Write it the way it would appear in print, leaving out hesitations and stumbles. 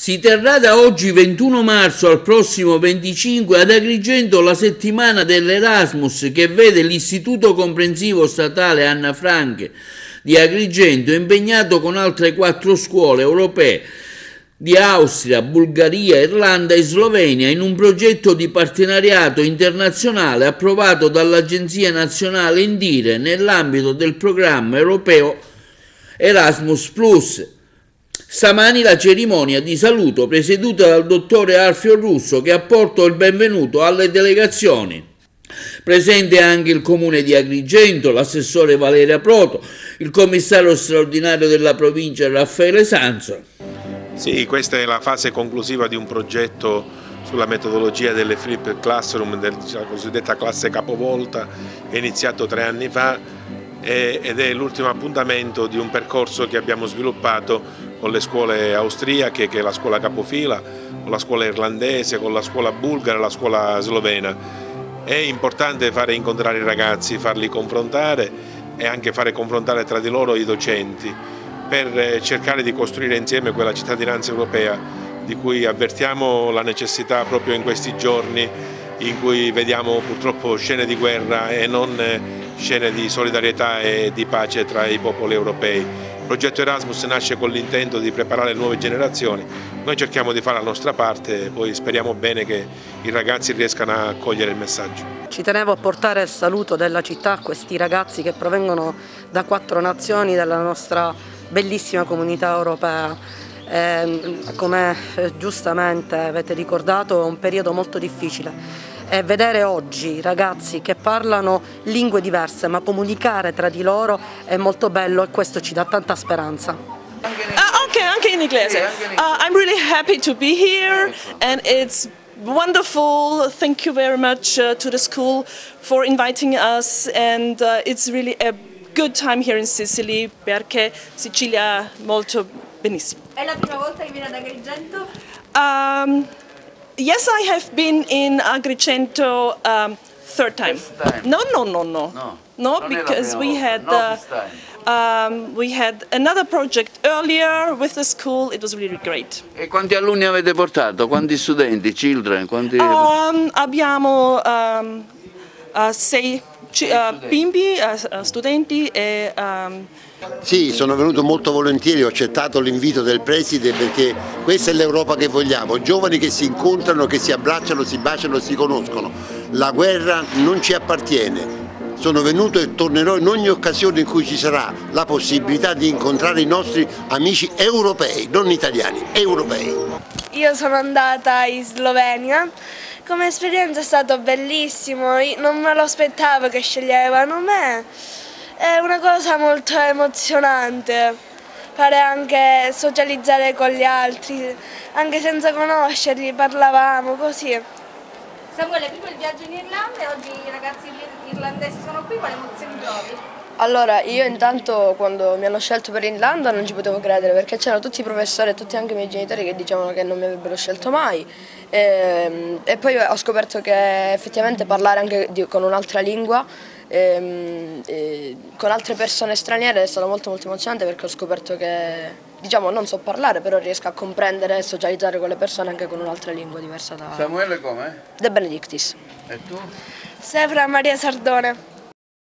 Si terrà da oggi 21 marzo al prossimo 25 ad Agrigento la settimana dell'Erasmus, che vede l'Istituto Comprensivo Statale Anna Frank di Agrigento impegnato con altre 4 scuole europee di Austria, Bulgaria, Irlanda e Slovenia in un progetto di partenariato internazionale approvato dall'Agenzia Nazionale Indire nell'ambito del programma europeo Erasmus+. Stamani la cerimonia di saluto presieduta dal dottore Alfio Russo, che ha portato il benvenuto alle delegazioni. Presente anche il comune di Agrigento, l'assessore Valeria Proto, il commissario straordinario della provincia Raffaele Sanzo. Sì, questa è la fase conclusiva di un progetto sulla metodologia delle Flipped Classroom, della cosiddetta classe capovolta, che è iniziato 3 anni fa ed è l'ultimo appuntamento di un percorso che abbiamo sviluppato con le scuole austriache, che è la scuola capofila, con la scuola irlandese, con la scuola bulgara e la scuola slovena. È importante fare incontrare i ragazzi, farli confrontare e anche fare confrontare tra di loro i docenti, per cercare di costruire insieme quella cittadinanza europea di cui avvertiamo la necessità proprio in questi giorni, in cui vediamo purtroppo scene di guerra e non scene di solidarietà e di pace tra i popoli europei. Il progetto Erasmus nasce con l'intento di preparare le nuove generazioni, noi cerchiamo di fare la nostra parte e poi speriamo bene che i ragazzi riescano a cogliere il messaggio. Ci tenevo a portare il saluto della città a questi ragazzi che provengono da 4 nazioni della nostra bellissima comunità europea. Come giustamente avete ricordato, è un periodo molto difficile e vedere oggi ragazzi che parlano lingue diverse ma comunicare tra di loro è molto bello e questo ci dà tanta speranza. Anche in inglese. I'm really happy to be here and it's wonderful. Thank you very much to the school for inviting us and it's really a good time here in Sicily, perché Sicilia è molto benissimo. È la prima volta che viene ad Agrigento? Yes, I have been in Agrigento 3rd time. No, because we had another project earlier with the school. It was really great. E quanti alunni avete portato? Quanti studenti, children? Quanti... Abbiamo 6 bimbi, studenti e... Sì, sono venuto molto volentieri, ho accettato l'invito del preside perché questa è l'Europa che vogliamo, giovani che si incontrano, che si abbracciano, si baciano, si conoscono. La guerra non ci appartiene. Sono venuto e tornerò in ogni occasione in cui ci sarà la possibilità di incontrare i nostri amici europei, non italiani, europei. Io sono andata in Slovenia, come esperienza è stato bellissimo, non me lo aspettavo che sceglievano me. È una cosa molto emozionante, fare anche socializzare con gli altri, anche senza conoscerli, parlavamo così. Samuele, prima il viaggio in Irlanda e oggi i ragazzi irlandesi sono qui, quale emozioni provi? Allora, io intanto quando mi hanno scelto per l'Irlanda non ci potevo credere perché c'erano tutti i professori e tutti anche i miei genitori che dicevano che non mi avrebbero scelto mai e poi ho scoperto che effettivamente parlare anche con un'altra lingua con altre persone straniere è stato molto emozionante perché ho scoperto che, diciamo, non so parlare, però riesco a comprendere e socializzare con le persone anche con un'altra lingua diversa da... Samuele come? De Benedictis. E tu? Sefra Maria Sardone.